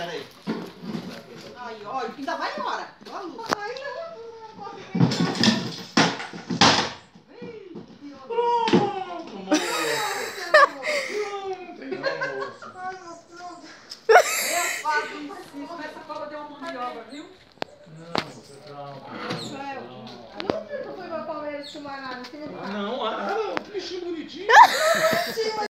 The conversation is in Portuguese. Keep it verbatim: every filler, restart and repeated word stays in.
peraí. Aí, ó, ainda vai embora. Vamos. Aí, Pronto, moço. eu faço isso, mas essa cobra deu uma mandioca, viu? Não, você calma. Nunca foi pra Palmeiras de Chumarada. Ah, não, ah, não, que bichinho bonitinho.